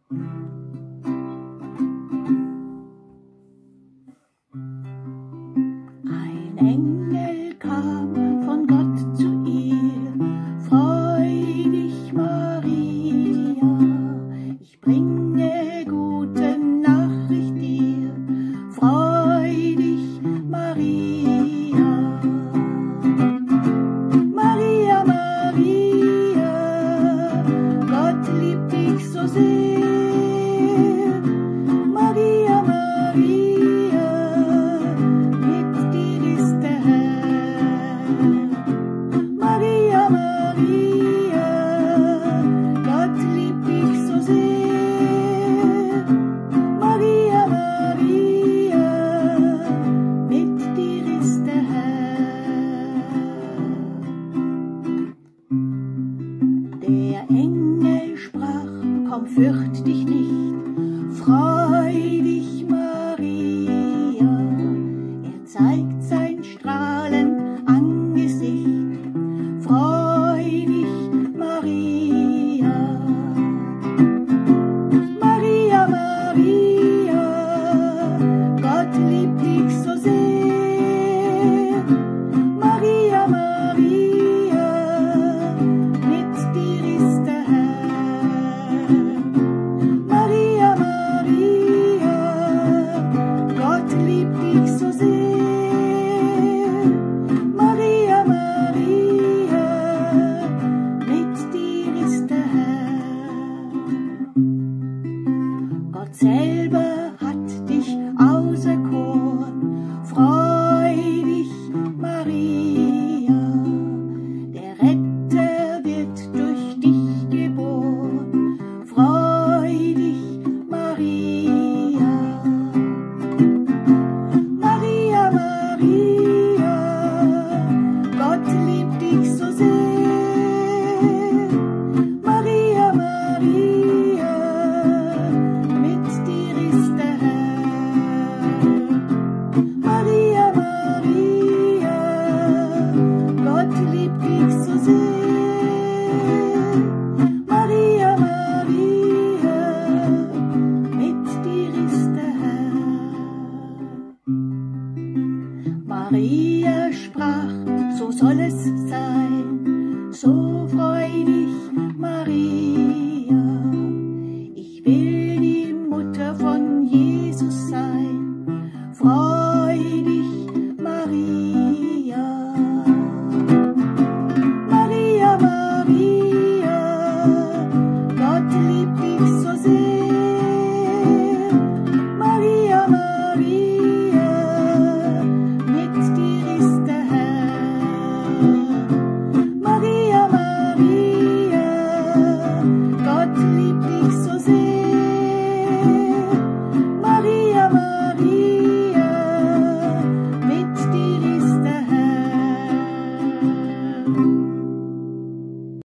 Ein Engel kam von Gott zu ihr, freu dich, Maria, ich bringe gute Nachricht dir, freu dich, Maria. Maria, Maria, Gott liebt dich so sehr. Maria, Maria, mit dir ist der Herr. Maria, Maria, Gott liebt dich so sehr. Maria, Maria, mit dir ist der Herr. Der Engel sprach, komm, fürcht dich nicht, freu dich, Maria.